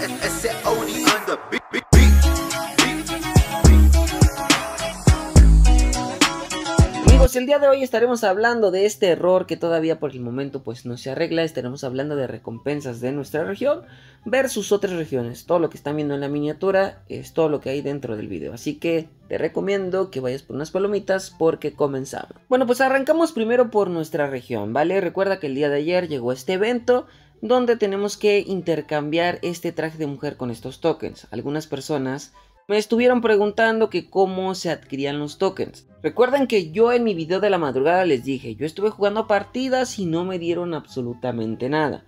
Amigos, el día de hoy estaremos hablando de este error que todavía por el momento pues no se arregla. Estaremos hablando de recompensas de nuestra región versus otras regiones. Todo lo que están viendo en la miniatura es todo lo que hay dentro del video, así que te recomiendo que vayas por unas palomitas porque comenzamos. Bueno, pues arrancamos primero por nuestra región, ¿vale? Recuerda que el día de ayer llegó este evento donde tenemos que intercambiar este traje de mujer con estos tokens. Algunas personas me estuvieron preguntando que cómo se adquirían los tokens. Recuerden que yo en mi video de la madrugada les dije, yo estuve jugando partidas y no me dieron absolutamente nada.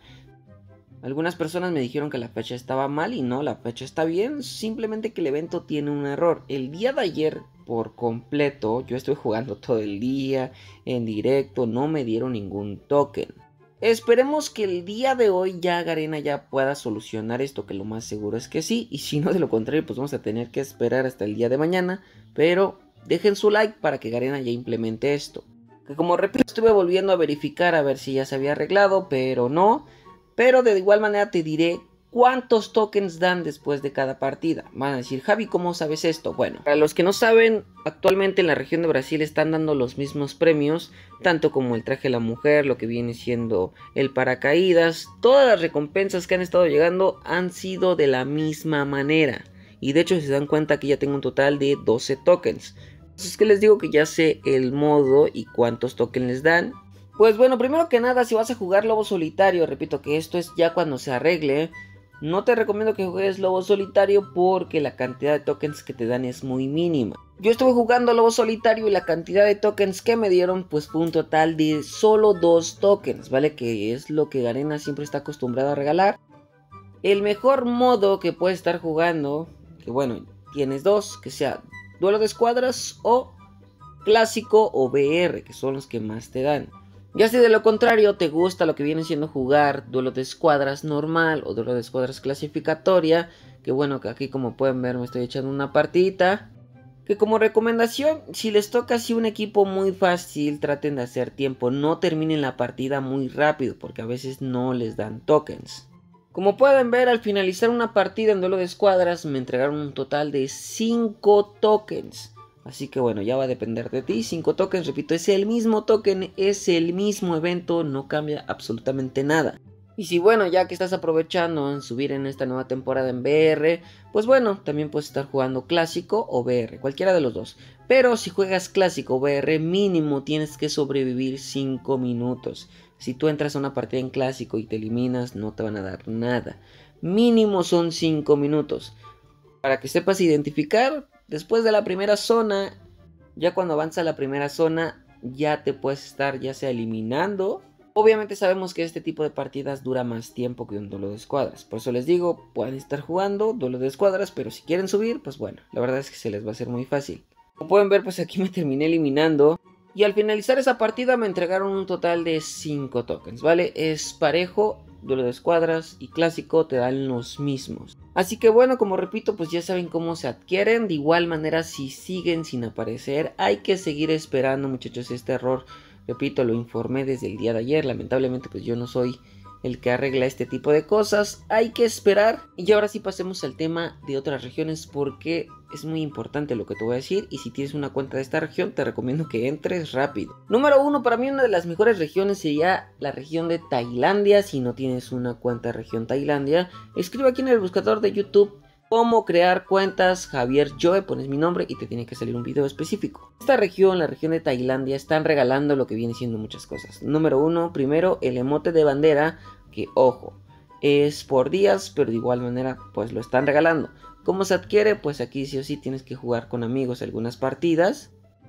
Algunas personas me dijeron que la fecha estaba mal y no, la fecha está bien, simplemente que el evento tiene un error. El día de ayer por completo, yo estuve jugando todo el día, en directo, no me dieron ningún token. Esperemos que el día de hoy ya Garena ya pueda solucionar esto, que lo más seguro es que sí. Y si no, de lo contrario, pues vamos a tener que esperar hasta el día de mañana. Pero dejen su like para que Garena ya implemente esto. Que como repito, estuve volviendo a verificar a ver si ya se había arreglado, pero no. Pero de igual manera te diré cuántos tokens dan después de cada partida. Van a decir, Javi, ¿cómo sabes esto? Bueno, para los que no saben, actualmente en la región de Brasil están dando los mismos premios, tanto como el traje de la mujer, lo que viene siendo el paracaídas. Todas las recompensas que han estado llegando han sido de la misma manera. Y de hecho, si se dan cuenta, que ya tengo un total de 12 tokens. Entonces es que les digo que ya sé el modo y cuántos tokens les dan. Pues bueno, primero que nada, si vas a jugar lobo solitario, repito que esto es ya cuando se arregle. No te recomiendo que juegues lobo solitario porque la cantidad de tokens que te dan es muy mínima. Yo estuve jugando lobo solitario y la cantidad de tokens que me dieron pues fue un total de solo 2 tokens, ¿vale? Que es lo que Garena siempre está acostumbrado a regalar. El mejor modo que puedes estar jugando, que bueno, tienes dos, que sea duelo de escuadras o clásico o BR, que son los que más te dan. Ya si de lo contrario te gusta lo que viene siendo jugar duelo de escuadras normal o duelo de escuadras clasificatoria, que bueno, que aquí como pueden ver me estoy echando una partidita. Que como recomendación, si les toca así un equipo muy fácil, traten de hacer tiempo, no terminen la partida muy rápido porque a veces no les dan tokens. Como pueden ver, al finalizar una partida en duelo de escuadras me entregaron un total de 5 tokens. Así que bueno, ya va a depender de ti. 5 tokens, repito, es el mismo token, es el mismo evento, no cambia absolutamente nada. Y si bueno, ya que estás aprovechando en subir en esta nueva temporada en BR, pues bueno, también puedes estar jugando clásico o BR, cualquiera de los dos. Pero si juegas clásico o BR, mínimo tienes que sobrevivir 5 minutos. Si tú entras a una partida en clásico y te eliminas, no te van a dar nada. Mínimo son 5 minutos. Para que sepas identificar, después de la primera zona, ya cuando avanza la primera zona, ya te puedes estar ya sea eliminando. Obviamente sabemos que este tipo de partidas dura más tiempo que un duelo de escuadras. Por eso les digo, pueden estar jugando duelo de escuadras, pero si quieren subir, pues bueno, la verdad es que se les va a hacer muy fácil. Como pueden ver, pues aquí me terminé eliminando. Y al finalizar esa partida me entregaron un total de 5 tokens, ¿vale? Es parejo. Duelo de escuadras y clásico te dan los mismos. Así que bueno, como repito, pues ya saben cómo se adquieren. De igual manera, si siguen sin aparecer, hay que seguir esperando, muchachos. Este error, repito, lo informé desde el día de ayer. Lamentablemente, pues yo no soy el que arregla este tipo de cosas. Hay que esperar. Y ahora sí pasemos al tema de otras regiones, porque es muy importante lo que te voy a decir. Y si tienes una cuenta de esta región, te recomiendo que entres rápido. Número 1, para mí una de las mejores regiones sería la región de Tailandia. Si no tienes una cuenta de región Tailandia, escribe aquí en el buscador de YouTube cómo crear cuentas Javier Joe, pones mi nombre y te tiene que salir un video específico. Esta región, la región de Tailandia, están regalando lo que viene siendo muchas cosas. Número 1, primero el emote de bandera, que ojo, es por días, pero de igual manera pues lo están regalando. ¿Cómo se adquiere? Pues aquí sí o sí tienes que jugar con amigos algunas partidas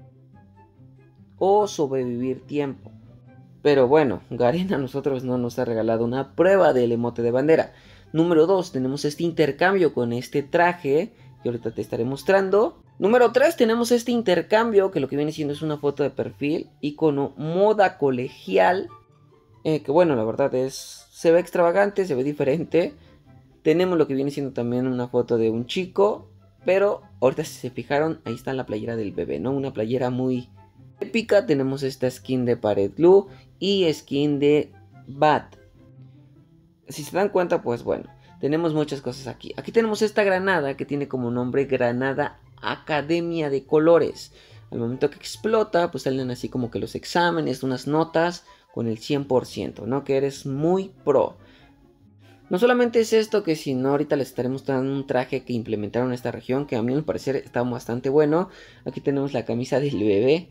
o sobrevivir tiempo. Pero bueno, Garena a nosotros no nos ha regalado una prueba del emote de bandera. Número 2, tenemos este intercambio con este traje que ahorita te estaré mostrando. Número 3, tenemos este intercambio que lo que viene siendo es una foto de perfil, icono moda colegial. Que bueno, la verdad se ve extravagante, se ve diferente. Tenemos lo que viene siendo también una foto de un chico, pero ahorita si se fijaron, ahí está la playera del bebé, ¿no? Una playera muy épica. Tenemos esta skin de Pared Blue y skin de Bat. Si se dan cuenta, pues bueno, tenemos muchas cosas aquí. Aquí tenemos esta granada que tiene como nombre Granada Academia de Colores. Al momento que explota, pues salen así como que los exámenes, unas notas con el 100%, ¿no? Que eres muy pro. No solamente es esto, que si no, ahorita les estaré mostrando un traje que implementaron en esta región, que a mí me parece está bastante bueno. Aquí tenemos la camisa del bebé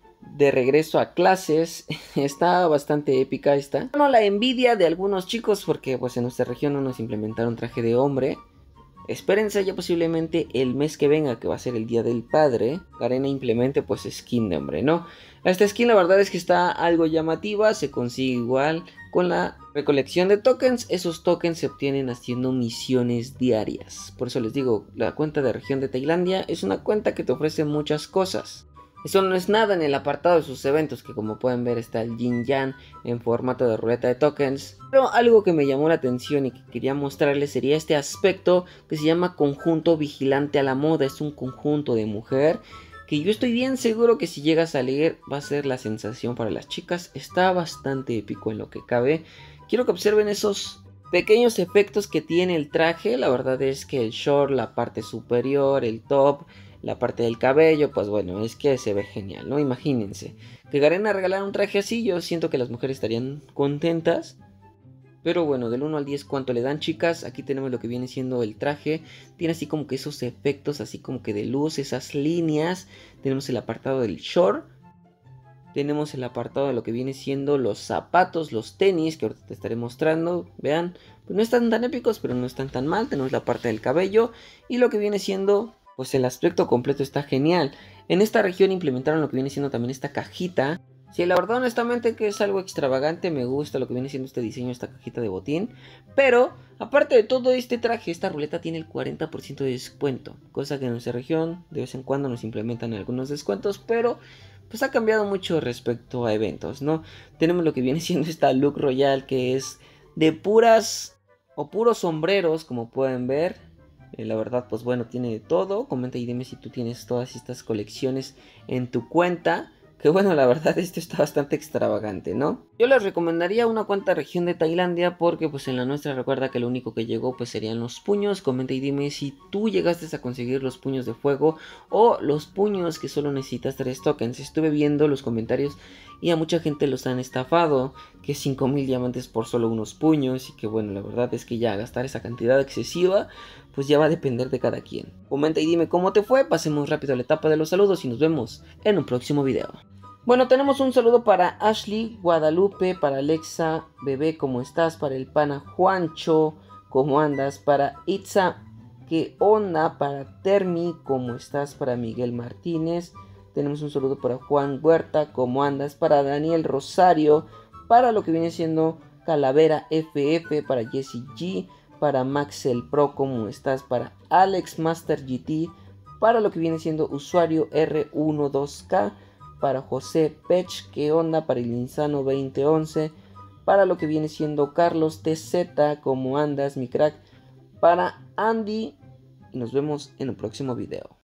de regreso a clases. Está bastante épica esta. Bueno, la envidia de algunos chicos, porque pues en nuestra región no nos implementaron traje de hombre. Espérense ya posiblemente el mes que venga, que va a ser el Día del Padre, Garena implemente pues skin de hombre, ¿no? Esta skin la verdad es que está algo llamativa, se consigue igual con la recolección de tokens. Esos tokens se obtienen haciendo misiones diarias. Por eso les digo, la cuenta de región de Tailandia es una cuenta que te ofrece muchas cosas. Eso no es nada en el apartado de sus eventos, que como pueden ver está el Yin Yang en formato de ruleta de tokens. Pero algo que me llamó la atención y que quería mostrarles sería este aspecto que se llama conjunto vigilante a la moda. Es un conjunto de mujer que yo estoy bien seguro que si llega a salir va a ser la sensación para las chicas. Está bastante épico en lo que cabe. Quiero que observen esos pequeños efectos que tiene el traje. La verdad es que el short, la parte superior, el top, la parte del cabello, pues bueno, es que se ve genial, ¿no? Imagínense que Garena regalara un traje así, yo siento que las mujeres estarían contentas. Pero bueno, del 1 al 10, ¿cuánto le dan, chicas? Aquí tenemos lo que viene siendo el traje. Tiene así como que esos efectos, así como que de luz, esas líneas. Tenemos el apartado del short. Tenemos el apartado de lo que viene siendo los zapatos, los tenis, que ahorita te estaré mostrando. Vean, pues no están tan épicos, pero no están tan mal. Tenemos la parte del cabello y lo que viene siendo, pues el aspecto completo está genial. En esta región implementaron lo que viene siendo también esta cajita. Sí, la verdad honestamente que es algo extravagante, me gusta lo que viene siendo este diseño, esta cajita de botín. Pero, aparte de todo este traje, esta ruleta tiene el 40% de descuento. Cosa que en nuestra región de vez en cuando nos implementan algunos descuentos, pero pues ha cambiado mucho respecto a eventos, ¿no? Tenemos lo que viene siendo esta look royal, que es de puras o puros sombreros, como pueden ver. La verdad, pues bueno, tiene de todo. Comenta y dime si tú tienes todas estas colecciones en tu cuenta. Que bueno, la verdad esto está bastante extravagante, ¿no? Yo les recomendaría una cuenta región de Tailandia porque pues en la nuestra recuerda que lo único que llegó pues serían los puños. Comenta y dime si tú llegaste a conseguir los puños de fuego o los puños que solo necesitas 3 tokens. Estuve viendo los comentarios y a mucha gente los han estafado, que 5000 diamantes por solo unos puños y que bueno, la verdad es que ya gastar esa cantidad excesiva pues ya va a depender de cada quien. Comenta y dime cómo te fue, pasemos rápido a la etapa de los saludos y nos vemos en un próximo video. Bueno, tenemos un saludo para Ashley Guadalupe, para Alexa Bebé, ¿cómo estás? Para el pana Juancho, ¿cómo andas? Para Itza, ¿qué onda? Para Termi, ¿cómo estás? Para Miguel Martínez, tenemos un saludo para Juan Huerta, ¿cómo andas? Para Daniel Rosario, para lo que viene siendo Calavera FF, para Jessie G, para Maxel Pro, ¿cómo estás? Para Alex Master GT, para lo que viene siendo usuario R12K, para José Pech, ¿qué onda? Para el Insano 2011, para lo que viene siendo Carlos TZ, ¿cómo andas, mi crack? Para Andy, y nos vemos en el próximo video.